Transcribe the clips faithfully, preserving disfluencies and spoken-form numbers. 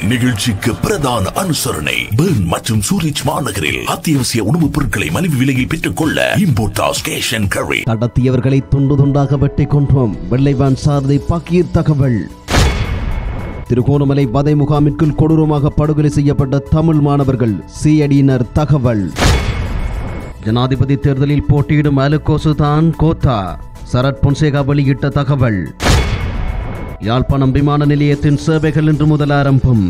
இந்நிகழ்ச்சிக்கு பிரதான அனுசரணை பெர்ன் மற்றும் சூரிச் மாநகரில் அத்தியாவசிய உணவுப் பொருட்களை மலிவு விலையில் பெற்றுக் கொள்ள இம்போர்டாஸ் கேஷ் அண்ட் கேரி. கடத்தியவர்களை துண்டு துண்டாக வெட்டி கொன்றோம். வெள்ளைவான் சாரதி பகீர் தகவல். திருகோணமலை வதை முகாமிற்குள் கொடூரமாக படுகொலை செய்யப்பட்ட தமிழ் மாணவர்கள் சிஐடியினர் தகவல். ஜனாதிபதி தேர்தலில் போட்டியிடும் அலுகோசு தான் கோத்தா, சரத் பொன்சேகா வெளியிட்ட தகவல். யாழ்ப்பாணம் விமான நிலையத்தின் சேவைகள் இன்று முதல் ஆரம்பம்.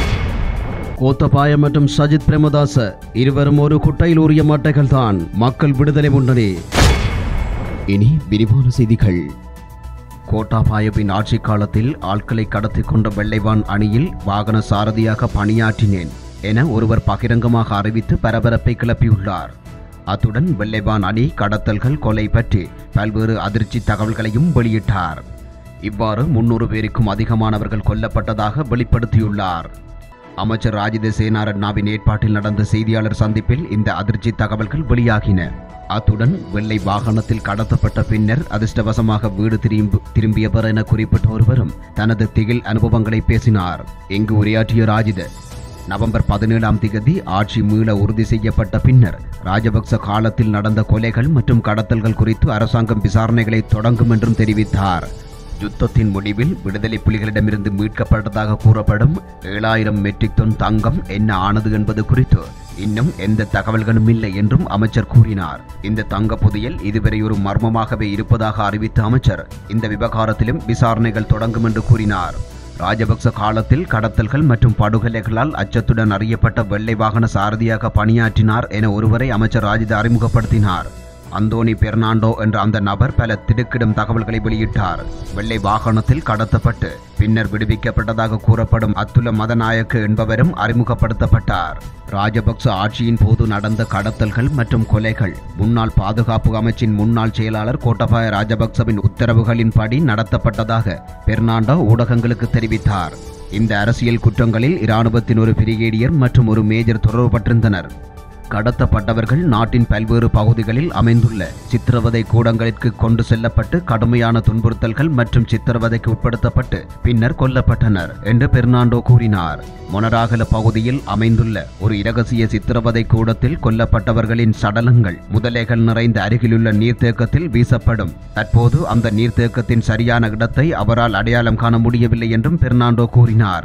கோத்தபாய மற்றும் சஜித் பிரேமதாச இருவரும் ஒரு குட்டையில் ஊறிய மட்டைகள் தான். மக்கள் விடுதலை முன்னணி. இனி விரிவான செய்திகள். கோட்டாபாயவின் ஆட்சி காலத்தில் ஆட்களை கடத்தி கொண்ட வெள்ளைவான் அணியில் வாகன சாரதியாக பணியாற்றினேன் என ஒருவர் பகிரங்கமாக அறிவித்து பரபரப்பை கிளப்பியுள்ளார். அத்துடன் வெள்ளைவான் அணி கடத்தல்கள், கொலை பற்றி பல்வேறு அதிர்ச்சி தகவல்களையும் வெளியிட்டார். இவ்வாறு முன்னூறு பேருக்கும் அதிகமானவர்கள் கொல்லப்பட்டதாக வெளிப்படுத்தியுள்ளார். அமைச்சர் ராஜித சேனாரட்னாவின் ஏற்பாட்டில் நடந்த செய்தியாளர் சந்திப்பில் இந்த அதிர்ச்சி தகவல்கள் வெளியாகின. அத்துடன் வெள்ளை வாகனத்தில் கடத்தப்பட்ட பின்னர் அதிர்ஷ்டவசமாக வீடு திரும்பி திரும்பியவர் என குறிப்பிட்ட ஒருவரும் தனது திகில் அனுபவங்களை பேசினார். இங்கு உரையாற்றிய ராஜித, நவம்பர் பதினேழாம் திகதி ஆட்சி மீள உறுதி செய்யப்பட்ட பின்னர் ராஜபக்ச காலத்தில் நடந்த கொலைகள் மற்றும் கடத்தல்கள் குறித்து அரசாங்கம் விசாரணைகளை தொடங்கும் என்றும் தெரிவித்தார். யுத்தத்தின் முடிவில் விடுதலை புலிகளிடமிருந்து மீட்கப்பட்டதாக கூறப்படும் ஏழாயிரம் மெட்ரிக் டன் தங்கம் என்ன ஆனது என்பது குறித்து இன்னும் எந்த தகவல்களும் இல்லை என்றும் அமைச்சர் கூறினார். இந்த தங்க புதையல் இதுவரை ஒரு மர்மமாகவே இருப்பதாக அறிவித்த அமைச்சர் இந்த விவகாரத்திலும் விசாரணைகள் தொடங்கும் என்று கூறினார். ராஜபக்ச காலத்தில் கடத்தல்கள் மற்றும் படுகொலைகளால் அச்சத்துடன் அறியப்பட்ட வெள்ளை வாகன சாரதியாக பணியாற்றினார் என ஒருவரை அமைச்சர் ராஜித அறிமுகப்படுத்தினார். அந்தோனி பெர்னாண்டோ என்ற அந்த நபர் பல திடுக்கிடும் தகவல்களை வெளியிட்டார். வெள்ளை வாகனத்தில் கடத்தப்பட்டு பின்னர் விடுவிக்கப்பட்டதாக கூறப்படும் அத்துல மதநாயக்க என்பவரும் அறிமுகப்படுத்தப்பட்டார். ராஜபக்ச ஆட்சியின் போது நடந்த கடத்தல்கள் மற்றும் கொலைகள் முன்னாள் பாதுகாப்பு அமைச்சின் முன்னாள் செயலாளர் கோட்டபாய ராஜபக்சவின் உத்தரவுகளின்படி நடத்தப்பட்டதாக பெர்னாண்டோ ஊடகங்களுக்கு தெரிவித்தார். இந்த அரசியல் குற்றங்களில் இராணுவத்தின் ஒரு பிரிகேடியர் மற்றும் ஒரு மேஜர் தொடர்புபட்டிருந்தனர். கடத்தப்பட்டவர்கள் நாட்டின் பல்வேறு பகுதிகளில் அமைந்துள்ள சித்திரவதை கூடங்களிற்கு கொண்டு செல்லப்பட்டு கடுமையான துன்புறுத்தல்கள் மற்றும் சித்திரவதைக்கு உட்படுத்தப்பட்டு பின்னர் கொல்லப்பட்டனர் என்று பெர்னாண்டோ கூறினார். மொனராகல பகுதியில் அமைந்துள்ள ஒரு இரகசிய சித்திரவதை கூடத்தில் கொல்லப்பட்டவர்களின் சடலங்கள் முதலைகள் நிறைந்த அருகிலுள்ள நீர்த்தேக்கத்தில் வீசப்படும். தற்போது அந்த நீர்த்தேக்கத்தின் சரியான இடத்தை அவரால் அடையாளம் காண முடியவில்லை என்றும் பெர்னாண்டோ கூறினார்.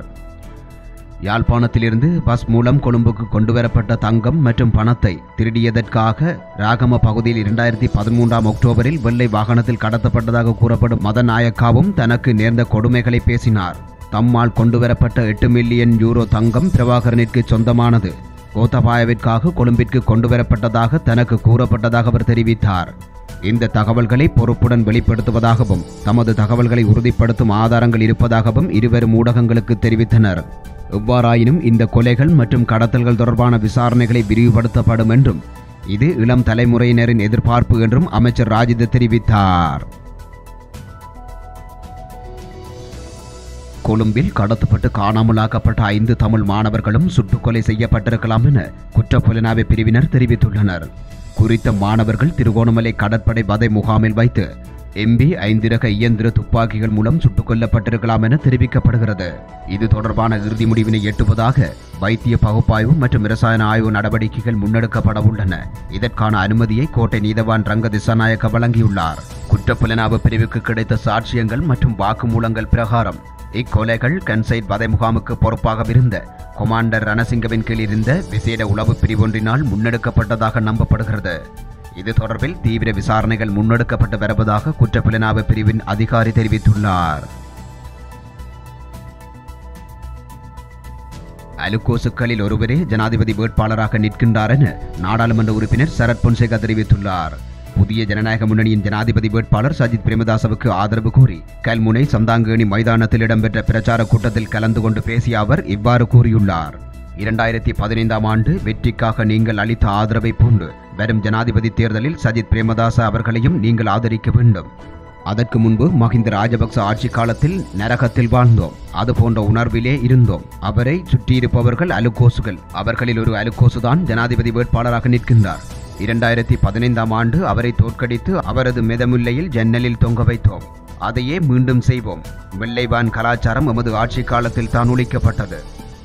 யாழ்ப்பாணத்திலிருந்து பஸ் மூலம் கொழும்புக்கு கொண்டுவரப்பட்ட தங்கம் மற்றும் பணத்தை திருடியதற்காக ராகம பகுதியில் இரண்டாயிரத்தி பதிமூன்றாம் அக்டோபரில் வெள்ளை வாகனத்தில் கடத்தப்பட்டதாக கூறப்படும் மதநாயக்காவும் தனக்கு நேர்ந்த கொடுமைகளை பேசினார். தம்மால் கொண்டுவரப்பட்ட எட்டு மில்லியன் யூரோ தங்கம் பிரபாகரனிற்கு சொந்தமானது. கோத்தபாயவிற்காக கொழும்பிற்கு கொண்டுவரப்பட்டதாக தனக்கு கூறப்பட்டதாக அவர் தெரிவித்தார். இந்த தகவல்களை பொறுப்புடன் வெளிப்படுத்துவதாகவும் தமது தகவல்களை உறுதிப்படுத்தும் ஆதாரங்கள் இருப்பதாகவும் இருவரும் ஊடகங்களுக்கு தெரிவித்தனர். எவ்வாறாயினும் இந்த கொலைகள் மற்றும் கடத்தல்கள் தொடர்பான விசாரணைகளை விரிவுபடுத்தப்படும் என்றும் இது இளம் தலைமுறையினரின் எதிர்பார்ப்பு என்றும் அமைச்சர் ராஜித தெரிவித்தார். கொழும்பில் கடத்தப்பட்டு காணாமலாக்கப்பட்ட ஐந்து தமிழ் மாணவர்களும் சுட்டுக்கொலை செய்யப்பட்டிருக்கலாம் என குற்றப்புலனாய்வு பிரிவினர் தெரிவித்துள்ளனர். குறித்த மாணவர்கள் திருகோணமலை கடற்படை வதை முகாமில் வைத்து எம்பி ஐந்து ரக இயந்திர துப்பாக்கிகள் மூலம் சுட்டுக் கொல்லப்பட்டிருக்கலாம் என தெரிவிக்கப்படுகிறது. இது தொடர்பான இறுதி முடிவினை எட்டுவதாக வைத்திய பகுப்பாய்வு மற்றும் இரசாயன ஆய்வு நடவடிக்கைகள் முன்னெடுக்கப்பட உள்ளன. இதற்கான அனுமதியை கோட்டை நீதவான் ரங்க திசாநாயக்க வழங்கியுள்ளார். குற்றப்புலனாய்வு பிரிவுக்கு கிடைத்த சாட்சியங்கள் மற்றும் வாக்குமூலங்கள் பிரகாரம் இக்கொலைகள் கன்சைட் வதை முகாமுக்கு பொறுப்பாகவிருந்த கொமாண்டர் ரணசிங்கவின் கீழ் இருந்த விசேட உளவு பிரிவொன்றினால் முன்னெடுக்கப்பட்டதாக நம்பப்படுகிறது. இது தொடர்பில் தீவிர விசாரணைகள் முன்னெடுக்கப்பட்டு வருவதாக குற்றப்புலனாய்வு பிரிவின் அதிகாரி தெரிவித்துள்ளார். அலுகோசுக்களில் ஒருவரே ஜனாதிபதி வேட்பாளராக நிற்கின்றார் என நாடாளுமன்ற உறுப்பினர் சரத் பொன்சேகா தெரிவித்துள்ளார். புதிய ஜனநாயக முன்னணியின் ஜனாதிபதி வேட்பாளர் சஜித் பிரேமதாசவுக்கு ஆதரவு கோரி கல்முனை சந்தாங்கேணி மைதானத்தில் இடம்பெற்ற பிரச்சார கூட்டத்தில் கலந்து கொண்டு பேசிய அவர் இவ்வாறு கூறியுள்ளார். இரண்டாயிரத்தி பதினைந்தாம் ஆண்டு வெற்றிக்காக நீங்கள் அளித்த ஆதரவை போன்று வரும் ஜனாதிபதி தேர்தலில் சஜித் பிரேமதாச அவர்களையும் நீங்கள் ஆதரிக்க வேண்டும். அதற்கு முன்பு மஹிந்த ராஜபக்ச ஆட்சி காலத்தில் நரகத்தில் வாழ்ந்தோம். அது போன்ற உணர்விலே இருந்தோம். அவரை சுற்றியிருப்பவர்கள் அலுகோசுகள். அவர்களில் ஒரு அலுகோசுதான் ஜனாதிபதி வேட்பாளராக நிற்கின்றார். இரண்டாயிரத்தி பதினைந்தாம் ஆண்டு அவரை தோற்கடித்து அவரது மெதமுல்லையில் ஜன்னலில் தொங்க வைத்தோம். அதையே மீண்டும் செய்வோம். வெள்ளைவான் கலாச்சாரம் எமது ஆட்சி காலத்தில் தான் ஒழிக்கப்பட்டது.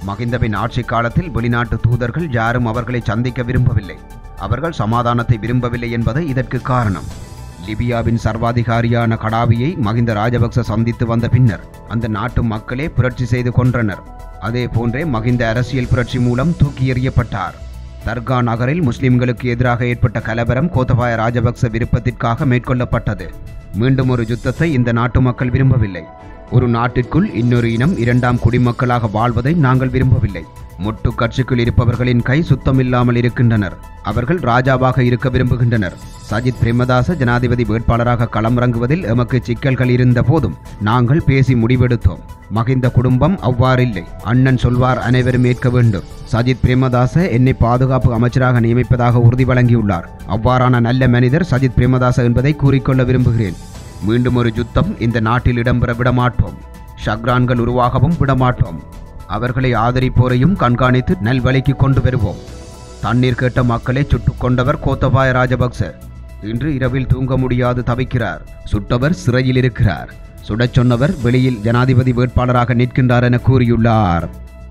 மகிந்தவின் ஆட்சி காலத்தில் வெளிநாட்டு தூதர்கள் யாரும் அவர்களை சந்திக்க விரும்பவில்லை. அவர்கள் சமாதானத்தை விரும்பவில்லை என்பது இதற்கு காரணம். லிபியாவின் சர்வாதிகாரியான கடாவியை மகிந்த ராஜபக்ச சந்தித்து வந்த பின்னர் அந்த நாட்டு மக்களே புரட்சி செய்து கொன்றனர். அதே போன்றே மகிந்த அரசியல் புரட்சி மூலம் தூக்கி எறியப்பட்டார். தர்கா நகரில் முஸ்லிம்களுக்கு எதிராக ஏற்பட்ட கலவரம் கோத்தபாய ராஜபக்ச விருப்பத்திற்காக மேற்கொள்ளப்பட்டது. மீண்டும் ஒரு யுத்தத்தை இந்த நாட்டு மக்கள் விரும்பவில்லை. ஒரு நாட்டிற்குள் இன்னொரு இனம் இரண்டாம் குடிமக்களாக வாழ்வதை நாங்கள் விரும்பவில்லை. மொட்டு கட்சிக்குள் இருப்பவர்களின் கை சுத்தமில்லாமல் இருக்கின்றனர். அவர்கள் ராஜாவாக இருக்க விரும்புகின்றனர். சஜித் பிரேமதாச ஜனாதிபதி வேட்பாளராக களமிறங்குவதில் எமக்கு சிக்கல்கள் இருந்த போதும் நாங்கள் பேசி முடிவெடுத்தோம். மகிந்த குடும்பம் அவ்வாறில்லை. அண்ணன் சொல்வார் அனைவரும் ஏற்க வேண்டும். சஜித் பிரேமதாச என்னை பாதுகாப்பு அமைச்சராக நியமிப்பதாக உறுதி வழங்கியுள்ளார். அவ்வாறான நல்ல மனிதர் சஜித் பிரேமதாச என்பதை கூறிக்கொள்ள விரும்புகிறேன். மீண்டும் ஒரு யுத்தம் இந்த நாட்டில் இடம்பெற விடமாட்டோம். ஷக்ரான்கள் உருவாகவும் விடமாட்டோம். அவர்களை ஆதரிப்போரையும் கண்காணித்து நல்வழிக்கு கொண்டு வருவோம். தண்ணீர் கேட்ட மக்களை சுட்டுக் கொண்டவர் கோத்தபாய ராஜபக்ச இன்று இரவில் தூங்க முடியாது தவிக்கிறார். சுட்டவர் சிறையில் இருக்கிறார். சுடச் சொன்னவர் வெளியில் ஜனாதிபதி வேட்பாளராக நிற்கின்றார் என கூறியுள்ளார்.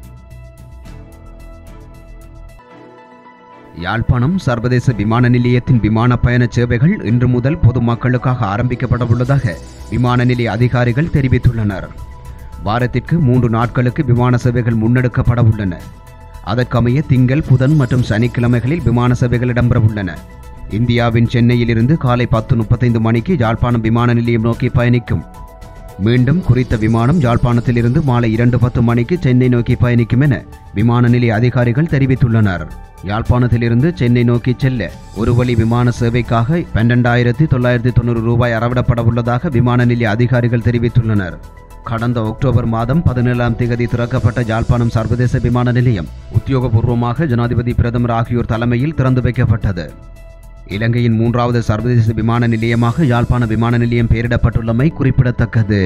யாழ்ப்பாணம் சர்வதேச விமான நிலையத்தின் விமான பயண சேவைகள் இன்று முதல் பொதுமக்களுக்காக ஆரம்பிக்கப்பட உள்ளதாக விமான நிலைய அதிகாரிகள் தெரிவித்துள்ளனர். வாரத்திற்கு மூன்று நாட்களுக்கு விமான சேவைகள் முன்னெடுக்கப்பட உள்ளன. அதற்கமைய திங்கள், புதன் மற்றும் சனிக்கிழமைகளில் விமான சேவைகள் இடம்பெற உள்ளன. இந்தியாவின் சென்னையில் இருந்து காலை பத்து முப்பத்தைந்து மணிக்கு யாழ்ப்பாணம் விமான நிலையம் நோக்கி பயணிக்கும். மீண்டும் குறித்த விமானம் யாழ்ப்பாணத்தில் இருந்து மாலை இரண்டு பத்து மணிக்கு சென்னை நோக்கி பயணிக்கும் என விமான நிலைய அதிகாரிகள் தெரிவித்துள்ளனர். யாழ்ப்பாணத்திலிருந்து சென்னை நோக்கி செல்ல ஒரு வழி விமான சேவைக்காக பன்னிரண்டாயிரத்தி தொள்ளாயிரத்தி தொண்ணூறு ரூபாய் அறவிடப்பட உள்ளதாக விமான நிலைய அதிகாரிகள் தெரிவித்துள்ளனர். கடந்த அக்டோபர் மாதம் பதினேழாம் தேதி திறக்கப்பட்ட யாழ்ப்பாணம் சர்வதேச விமான நிலையம் உத்தியோகபூர்வமாக ஜனாதிபதி, பிரதமர் ஆகியோர் தலைமையில் திறந்து வைக்கப்பட்டது. இலங்கையின் மூன்றாவது சர்வதேச விமான நிலையமாக யாழ்ப்பாண விமான நிலையம் பெயரிடப்பட்டுள்ளமை குறிப்பிடத்தக்கது.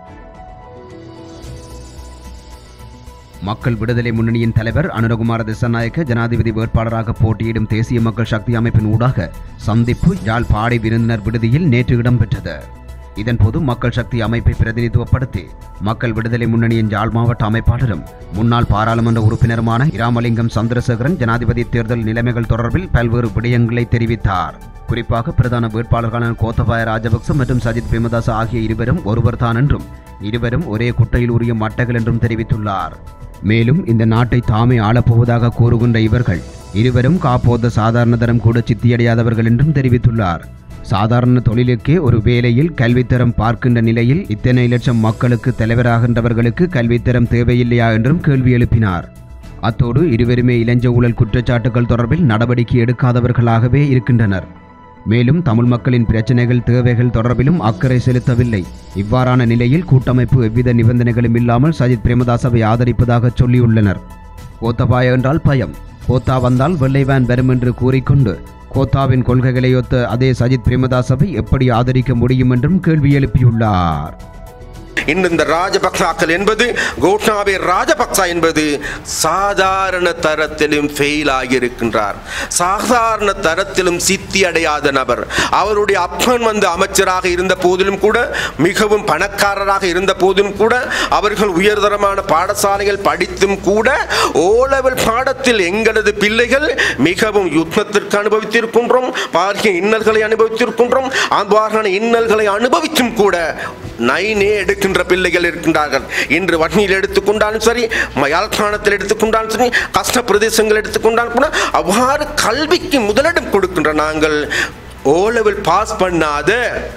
மக்கள் விடுதலை முன்னணியின் தலைவர் அனுரகுமார திசாநாயக்க ஜனாதிபதி வேட்பாளராக போட்டியிடும் தேசிய மக்கள் சக்தி அமைப்பின் ஊடாக சந்திப்பு யாழ் பாடி விருந்தினர் விடுதியில் நேற்று இடம்பெற்றது. இதன்போது மக்கள் சக்தி அமைப்பை பிரதிநிதித்துவப்படுத்தி மக்கள் விடுதலை முன்னணியின் யாழ் மாவட்ட அமைப்பாளரும் முன்னாள் பாராளுமன்ற உறுப்பினருமான இராமலிங்கம் சந்திரசேகரன் ஜனாதிபதி தேர்தல் நிலைமைகள் தொடர்பில் பல்வேறு விடயங்களை தெரிவித்தார். குறிப்பாக பிரதான வேட்பாளர்களான கோத்தபாய ராஜபக்ச மற்றும் சஜித் பிரேமதாச ஆகிய இருவரும் ஒருவர் தான் என்றும் இருவரும் ஒரே குட்டையில் உரிய மட்டைகள் என்றும் தெரிவித்துள்ளார். மேலும் இந்த நாட்டை தாமே ஆளப்போவதாக கூறுகின்ற இவர்கள் இருவரும் காப்போத சாதாரண தரம் கூட சித்தியடையாதவர்கள் என்றும் தெரிவித்துள்ளார். சாதாரண தொழிலுக்கே ஒரு வேலையில் கல்வித்தரம் பார்க்கின்ற நிலையில் இத்தனை லட்சம் மக்களுக்கு தலைவராகின்றவர்களுக்கு கல்வித்தரம் தேவையில்லையா என்றும் கேள்வி எழுப்பினார். அத்தோடு இருவருமே இளஞ்ச ஊழல் குற்றச்சாட்டுகள் தொடர்பில் நடவடிக்கை எடுக்காதவர்களாகவே இருக்கின்றனர். மேலும் தமிழ் மக்களின் பிரச்சனைகள், தேவைகள் தொடர்பிலும் அக்கறை செலுத்தவில்லை. இவ்வாறான நிலையில் கூட்டமைப்பு எவ்வித நிபந்தனைகளும் இல்லாமல் சஜித் பிரேமதாசவை ஆதரிப்பதாக சொல்லியுள்ளனர். கோத்தபாய என்றால் பயம், கோத்தா வந்தால் வெள்ளைவான் வரும் என்று கூறிக்கொண்டு கோத்தாவின் கொள்கைகளையொத்த அதே சஜித் பிரேமதாசவை எப்படி ஆதரிக்க முடியும் என்றும் கேள்வி எழுப்பியுள்ளார். இந்த ராஜபக்சாக்கள் என்பது கோட்டாபய ராஜபக்சா என்பது சாதாரண தரத்திலும் ஃபெயில் ஆகியிருக்கின்றார். சாதாரண தரத்திலும் சித்தி அடையாத நபர். அவருடைய அப்பன் வந்து அமைச்சராக இருந்த போதிலும் கூட, மிகவும் பணக்காரராக இருந்த போதிலும் கூட, அவர்கள் உயர்தரமான பாடசாலைகள் படித்தும் கூட ஓ லெவல் பாடத்தில் எங்களது பிள்ளைகள் மிகவும் யுத்தத்திற்கு அனுபவித்திருக்கின்றோம், பாரிய இன்னல்களை அனுபவித்திருக்கின்றோம். அவ்வாறான இன்னல்களை அனுபவித்தும் கூட நைனே எடுக்கின்ற பிள்ளைகள் இருக்கின்றார்கள். இன்று வன்னியில் எடுத்துக்கொண்டாலும் சரி, யாழ்ப்பாணத்தில் எடுத்துக்கொண்டாலும் சரி, கஷ்ட பிரதேசங்கள் எடுத்துக்கொண்டாலும் கூட அவ்வாறு கல்விக்கு முதலிடம் கொடுக்கின்ற நாங்கள் ஓ லெவல் பாஸ் பண்ணாத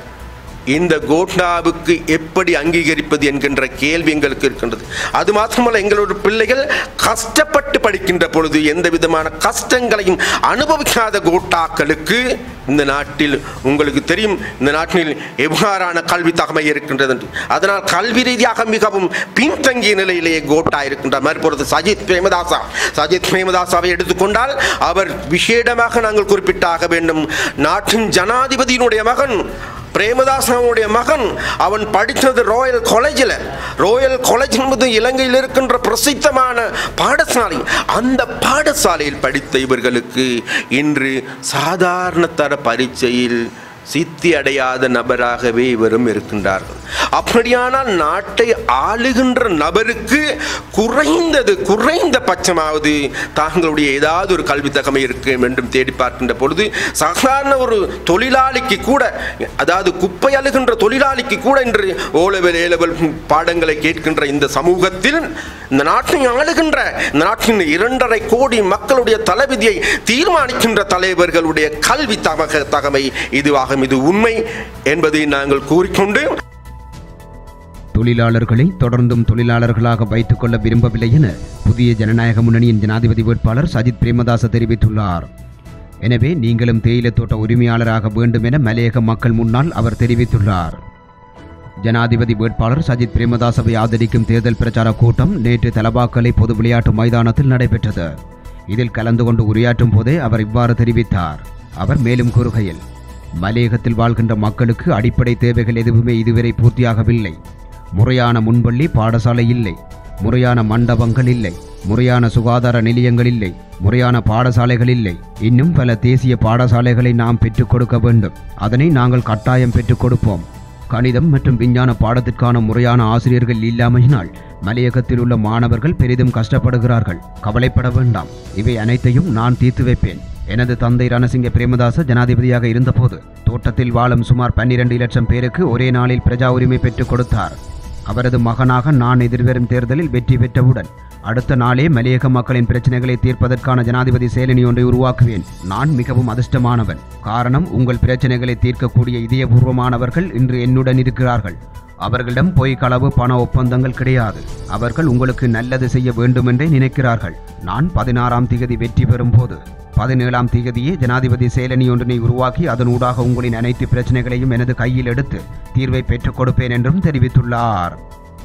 இந்த கோட்டாவுக்கு எப்படி அங்கீகரிப்பது என்கின்ற கேள்வி எங்களுக்கு இருக்கின்றது. அது மாத்திரமல்ல, எங்களோட பிள்ளைகள் கஷ்டப்பட்டு படிக்கின்ற பொழுது எந்த விதமான கஷ்டங்களையும் அனுபவிக்காத கோட்டாக்களுக்கு இந்த நாட்டில் உங்களுக்கு தெரியும் இந்த நாட்டில் எவ்வாறான கல்வி தகமை இருக்கின்றது என்று. அதனால் கல்வி ரீதியாக மிகவும் பின்தங்கிய நிலையிலேயே கோட்டா இருக்கின்றார். மறுபொழுது சஜித் பிரேமதாசா சஜித் பிரேமதாசாவை எடுத்துக்கொண்டால் அவர் விசேடமாக நாங்கள் குறிப்பிட்டாக வேண்டும். நாட்டின் ஜனாதிபதியினுடைய மகன் பிரேமதாசனுடைய மகன். அவன் படித்தது ராயல் காலேஜில். ராயல் காலேஜ் என்பது இலங்கையில் இருக்கின்ற பிரசித்தமான பாடசாலை. அந்த பாடசாலையில் படித்த இவர்களுக்கு இன்று சாதாரண தர பரீட்சையில் சித்தி அடையாத நபராகவே இவரும் இருக்கின்றார்கள். அப்படியானால் நாட்டை ஆளுகின்ற நபருக்கு குறைந்தது குறைந்த பட்சமாவது தாங்களுடைய ஏதாவது ஒரு கல்வி தகமை இருக்கும் என்றும் தேடி பார்க்கின்ற பொழுது சாதாரண ஒரு தொழிலாளிக்கு கூட, அதாவது குப்பை அழுகின்ற தொழிலாளிக்கு கூட இன்று ஓ லெவல் ஏ லெவல் பாடங்களை கேட்கின்ற இந்த சமூகத்தில் இந்த நாட்டை ஆளுகின்ற இந்த நாட்டின் இரண்டரை கோடி மக்களுடைய தலைவிதியை தீர்மானிக்கின்ற தலைவர்களுடைய கல்வி தமக தகமை இதுவாகும். இது உண்மை என்பதை நாங்கள் கூறிக்கொண்டு, தொழிலாளர்களை தொடர்ந்தும் தொழிலாளர்களாக வைத்துக் கொள்ள விரும்பவில்லை என புதிய ஜனநாயக முன்னணியின் ஜனாதிபதி வேட்பாளர் சஜித் பிரேமதாச தெரிவித்துள்ளார். எனவே நீங்களும் தேயிலை தோட்ட உரிமையாளராக வேண்டும் என மலையக மக்கள் முன்னால் அவர் தெரிவித்துள்ளார். ஜனாதிபதி வேட்பாளர் சஜித் பிரேமதாசவை ஆதரிக்கும் தேர்தல் பிரச்சார கூட்டம் நேற்று தலபாக்கலை பொது விளையாட்டு மைதானத்தில் நடைபெற்றது. இதில் கலந்து கொண்டு உரையாற்றும் போதே அவர் இவ்வாறு தெரிவித்தார். அவர் மேலும் கூறுகையில், மலையகத்தில் வாழ்கின்ற மக்களுக்கு அடிப்படை தேவைகள் எதுவுமே இதுவரை பூர்த்தியாகவில்லை. முறையான முன்பள்ளி பாடசாலை இல்லை, முறையான மண்டபங்கள் இல்லை, முறையான சுகாதார நிலையங்கள் இல்லை, முறையான பாடசாலைகள் இல்லை. இன்னும் பல தேசிய பாடசாலைகளை நாம் பெற்றுக் கொடுக்க வேண்டும். அதனை நாங்கள் கட்டாயம் பெற்றுக் கொடுப்போம். கணிதம் மற்றும் விஞ்ஞான பாடத்திற்கான முறையான ஆசிரியர்கள் இல்லாமையினால் மலையகத்தில் உள்ள மாணவர்கள் பெரிதும் கஷ்டப்படுகிறார்கள். கவலைப்பட வேண்டாம், இவை அனைத்தையும் நான் தீர்த்து வைப்பேன். எனது தந்தை ரணசிங்க பிரேமதாச ஜனாதிபதியாக இருந்தபோது தோட்டத்தில் வாழும் சுமார் பன்னிரண்டு லட்சம் பேருக்கு ஒரே நாளில் பிரஜா உரிமை பெற்றுக் கொடுத்தார். அவரது மகனாக நான் எதிர்வரும் தேர்தலில் வெற்றி பெற்றவுடன் அடுத்த நாளே மலையக மக்களின் பிரச்சனைகளை தீர்ப்பதற்கான ஜனாதிபதி செயலணி ஒன்றை உருவாக்குவேன். நான் மிகவும் அதிர்ஷ்டமானவன். காரணம், உங்கள் பிரச்சனைகளை தீர்க்கக்கூடிய இதயபூர்வமானவர்கள் இன்று என்னுடன் இருக்கிறார்கள். அவர்களிடம் பொய் களவு பண ஒப்பந்தங்கள் கிடையாது. அவர்கள் உங்களுக்கு நல்லது செய்ய வேண்டுமென்றே நினைக்கிறார்கள். நான் பதினாறாம் தேதி வெற்றி பெறும் போது பதினேழாம் தேதியே ஜனாதிபதி செயலணி ஒன்றினை உருவாக்கி அதனூடாக உங்களின் அனைத்து பிரச்சனைகளையும் எனது கையில் எடுத்து தீர்வை பெற்றுக் கொடுப்பேன் என்றும் தெரிவித்துள்ளார்.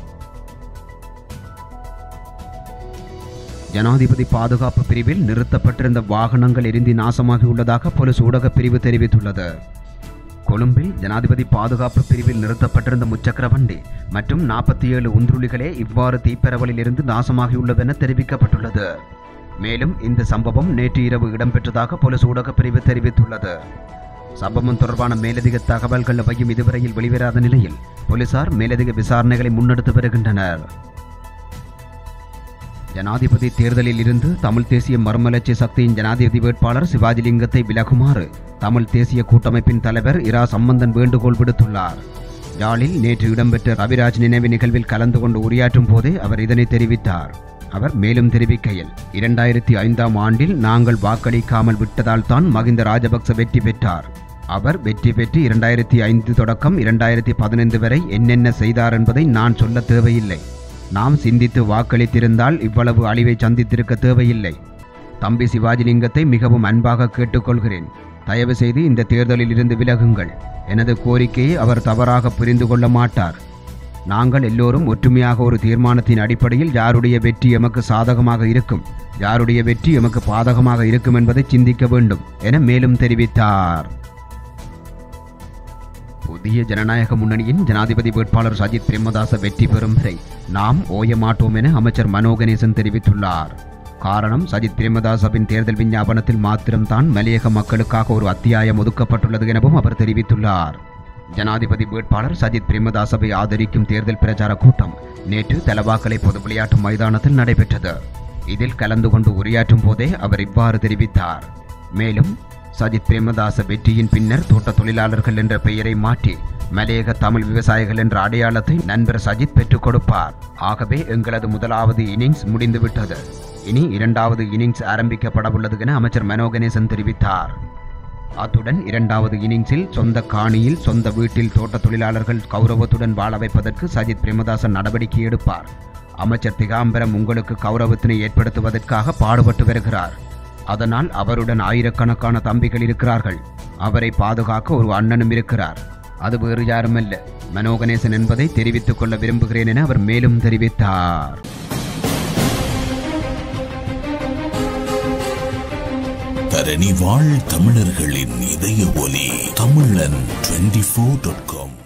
ஜனாதிபதி பாதுகாப்பு பிரிவில் நிறுத்தப்பட்டிருந்த வாகனங்கள் எரிந்து நாசமாகியுள்ளதாக போலீஸ் ஊடக பிரிவு தெரிவித்துள்ளது. கொழும்பில் ஜனாதிபதி பாதுகாப்பு பிரிவில் நிறுத்தப்பட்டிருந்த முச்சக்கர வண்டி மற்றும் நாற்பத்தி ஏழு உந்துருளிகளே இவ்வாறு தீப்பரவலில் இருந்து நாசமாகியுள்ளதென தெரிவிக்கப்பட்டுள்ளது. மேலும் இந்த சம்பவம் நேற்று இரவு இடம்பெற்றதாக போலீஸ் ஊடக பிரிவு தெரிவித்துள்ளது. சம்பவம் தொடர்பான மேலதிக தகவல்கள் எவையும் இதுவரையில் வெளிவராத நிலையில் போலீசார் மேலதிக விசாரணைகளை முன்னெடுத்து வருகின்றனர். ஜனாதிபதி தேர்தலில் இருந்து தமிழ் தேசிய மறுமலர்ச்சி சக்தியின் ஜனாதிபதி வேட்பாளர் சிவாஜிலிங்கத்தை விலகுமாறு தமிழ் தேசிய கூட்டமைப்பின் தலைவர் இரா சம்பந்தன் வேண்டுகோள் விடுத்துள்ளார். யாழில் நேற்று இடம்பெற்ற ரவிராஜ் நினைவு நிகழ்வில் கலந்து கொண்டு உரையாற்றும் போதே அவர் இதனை தெரிவித்தார். அவர் மேலும் தெரிவிக்கையில், இரண்டாயிரத்தி ஐந்தாம் ஆண்டில் நாங்கள் வாக்களிக்காமல் விட்டதால் தான் மகிந்த ராஜபக்ச வெற்றி பெற்றார். அவர் வெற்றி பெற்று இரண்டாயிரத்தி ஐந்து தொடக்கம் இரண்டாயிரத்தி பதினைந்து வரை என்னென்ன செய்தார் என்பதை நான் சொல்ல தேவையில்லை. நாம் சிந்தித்து வாக்களித்திருந்தால் இவ்வளவு அழிவை சந்தித்திருக்க தேவையில்லை. தம்பி சிவாஜிலிங்கத்தை மிகவும் அன்பாக கேட்டுக்கொள்கிறேன். தயவு செய்து இந்த தேர்தலில் இருந்து விலகுங்கள். எனது கோரிக்கையை அவர் தவறாக புரிந்து கொள்ள மாட்டார். நாங்கள் எல்லோரும் ஒற்றுமையாக ஒரு தீர்மானத்தின் அடிப்படையில் யாருடைய வெற்றி எமக்கு சாதகமாக இருக்கும், யாருடைய வெற்றி எமக்கு பாதகமாக இருக்கும் என்பதை சிந்திக்க வேண்டும் என மேலும் தெரிவித்தார். புதிய ஜனநாயக முன்னணியின் ஜனாதிபதி வேட்பாளர் சஜித் பிரேமதாச வெற்றி பெறும் வரை நாம் ஓய மாட்டோம் என அமைச்சர் மனோ கணேசன் தெரிவித்துள்ளார். காரணம், சஜித் பிரேமதாசவின் தேர்தல் விஞ்ஞாபனத்தில் மாத்திரம்தான் மலையக மக்களுக்காக ஒரு அத்தியாயம் ஒதுக்கப்பட்டுள்ளது எனவும் அவர் தெரிவித்துள்ளார். ஜனாதிபதி வேட்பாளர் சஜித் பிரேமதாசவை ஆதரிக்கும் தேர்தல் பிரச்சார கூட்டம் நேற்று தலவாக்கலை பொது விளையாட்டு மைதானத்தில் நடைபெற்றது. இதில் கலந்து கொண்டு உரையாற்றும் போதே அவர் இவ்வாறு தெரிவித்தார். மேலும் சஜித் பிரேமதாச வெற்றியின் பின்னர் தோட்ட தொழிலாளர்கள் என்ற பெயரை மாற்றி மலையக தமிழ் விவசாயிகள் என்ற அடையாளத்தை நண்பர் சஜித் பெற்றுக் கொடுப்பார். ஆகவே எங்களது முதலாவது இன்னிங்ஸ் முடிந்துவிட்டது. இனி இரண்டாவது இன்னிங்ஸ் ஆரம்பிக்கப்படவுள்ளது என அமைச்சர் மனோ கணேசன் தெரிவித்தார். அத்துடன் இரண்டாவது இன்னிங்ஸில் சொந்த காணியில் சொந்த வீட்டில் தோட்ட தொழிலாளர்கள் கௌரவத்துடன் வாழ வைப்பதற்கு சஜித் பிரேமதாசன் நடவடிக்கை எடுப்பார். அமைச்சர் திகாம்பரம் உங்களுக்கு கௌரவத்தினை ஏற்படுத்துவதற்காக பாடுபட்டு வருகிறார். அதனால் அவருடன் ஆயிரக்கணக்கான தம்பிகள் இருக்கிறார்கள். அவரை பாதுகாக்க ஒரு அண்ணனும் இருக்கிறார். அது வேறு யாருமல்ல, மனோ கணேசன் என்பதை தெரிவித்துக் கொள்ள விரும்புகிறேன் என அவர் மேலும் தெரிவித்தார். தரணி வாழ் தமிழர்களின் இதய ஒலி தமிழன் டுவெண்டி ஃபோர் டாட் காம்